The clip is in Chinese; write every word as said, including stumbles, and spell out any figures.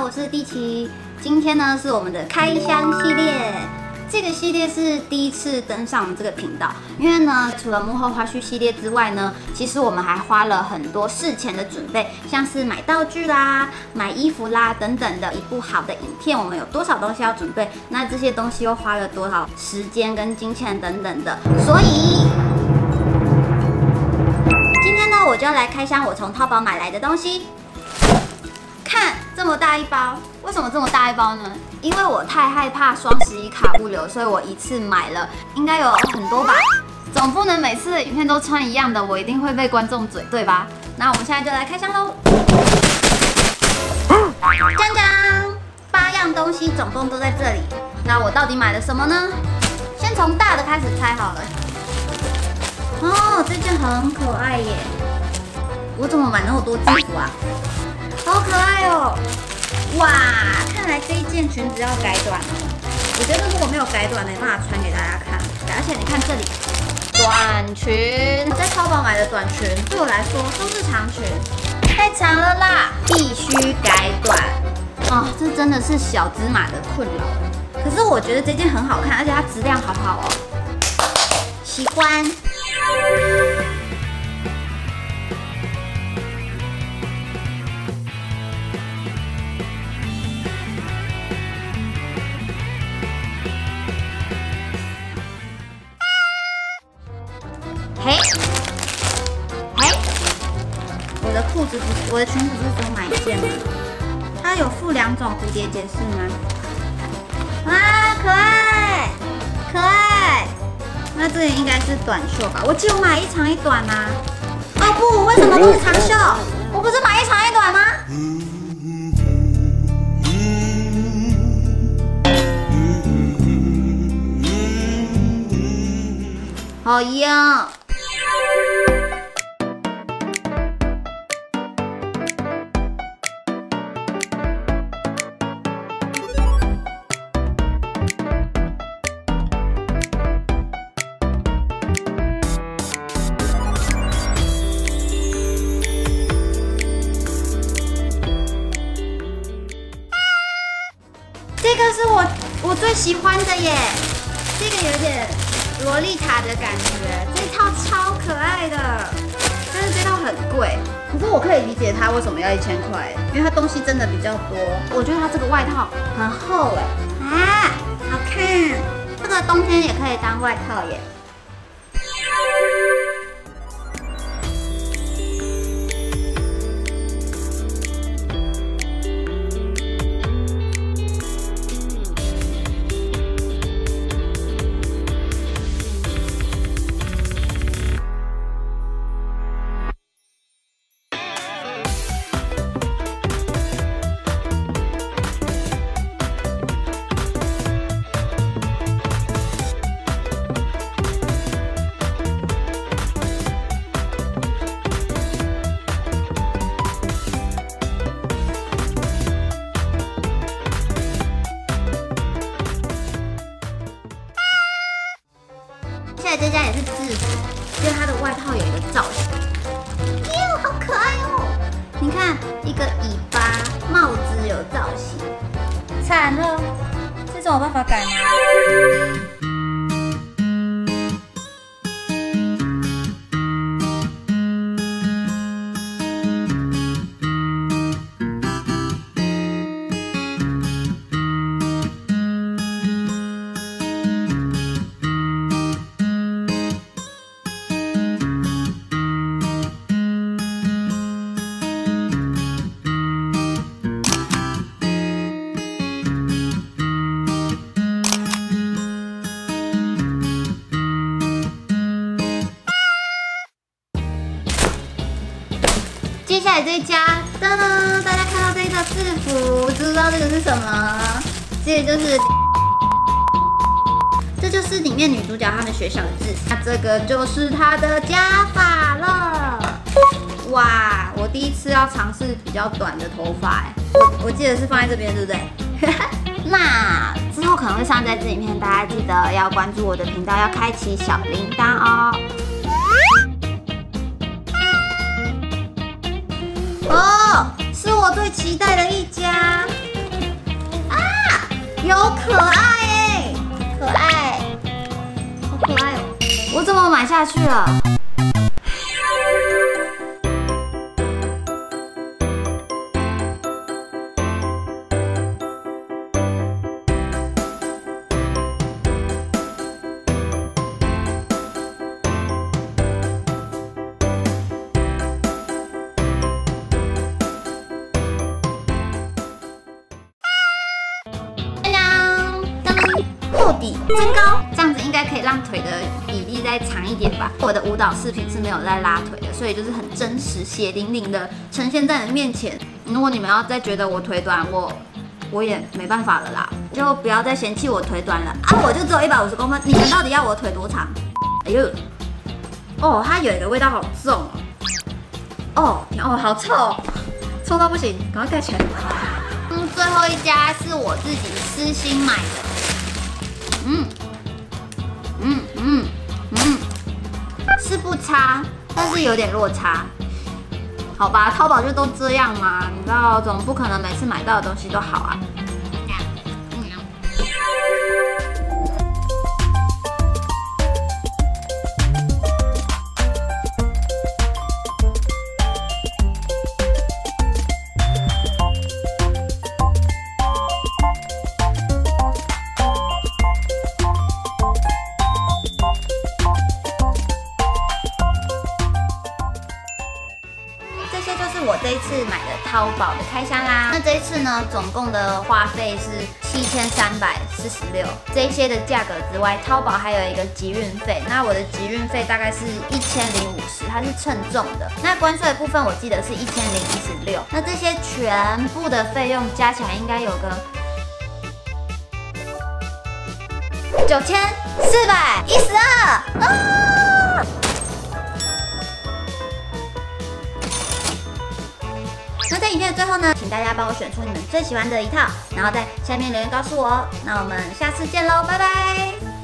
我是蒂奇。今天呢是我们的开箱系列，这个系列是第一次登上我们这个频道，因为呢，除了幕后花絮系列之外呢，其实我们还花了很多事前的准备，像是买道具啦、买衣服啦等等的。一部好的影片，我们有多少东西要准备？那这些东西又花了多少时间跟金钱等等的，所以。 我就要来开箱我从淘宝买来的东西。看这么大一包，为什么这么大一包呢？因为我太害怕双十一卡不留，所以我一次买了，应该有很多吧。总不能每次的影片都穿一样的，我一定会被观众嘴，对吧？那我们现在就来开箱喽。锵锵，八样东西总共都在这里。那我到底买了什么呢？先从大的开始猜好了。哦，这件很可爱耶。 我怎么买那么多制服啊？好可爱哦！哇，看来这一件裙子要改短了。我觉得如果没有改短，没办法穿给大家看。而且你看这里，短裙，我在淘宝买的短裙，对我来说都是长裙，太长了啦，必须改短。哦，这真的是小芝麻的困扰。可是我觉得这件很好看，而且它质量好好哦，喜欢。 嘿，嘿，我的裤子不是，我的裙子不是只有买一件吗？它有附两种蝴蝶结是吗？哇，可爱，可爱。那这个应该是短袖吧？我记得我买一长一短啊。哦不，为什么不是长袖？我不是买一长一短吗？好呀。 这个是我我最喜欢的耶，这个有点洛丽塔的感觉，这套超可爱的，但是这套很贵。可是我可以理解它为什么要一千块，因为它东西真的比较多。我觉得它这个外套很厚哎，啊，好看，这个冬天也可以当外套耶。 这家也是制服，因为它的外套有一个造型，哟，好可爱哦！你看，一个尾巴，帽子有造型，惨了，这种有办法改吗？接下来这一家，噔噔，大家看到这个制服，知道这个是什么？这个就是，这就是里面女主角她们学校的制服。那这个就是她的假发了。哇，我第一次要尝试比较短的头发，哎，我我记得是放在这边，对不对？那之后可能会上在这影片，大家记得要关注我的频道，要开启小铃铛哦。哦，是我最期待的一家， 有可爱哎，可爱，好可爱哦！我怎么买下去了？厚底增高，这样子应该可以让腿的比例再长一点吧。我的舞蹈视频是没有在拉腿的，所以就是很真实、血淋淋的呈现在你面前。如果你们要再觉得我腿短，我我也没办法了啦，就不要再嫌弃我腿短了啊！我就只有一百五十公分，你们到底要我腿多长？哎呦，哦，它有一个味道好重哦，哦哦，好臭，臭到不行，赶快盖起来。嗯，最后一家是我自己私心买的。嗯嗯嗯嗯，是不差，但是有点落差。好吧，淘宝就都这样嘛，你知道，总不可能每次买到的东西都好啊。这些就是我这一次买的淘宝的开箱啦。那这一次呢，总共的花费是七千三百四十六。这一些的价格之外，淘宝还有一个集运费。那我的集运费大概是一千零五十，它是称重的。那关税的部分我记得是一千零一十六。那这些全部的费用加起来应该有个九千四百一十二啊！那在影片的最后呢，请大家帮我选出你们最喜欢的一套，然后在下面留言告诉我哦。那我们下次见喽，拜拜。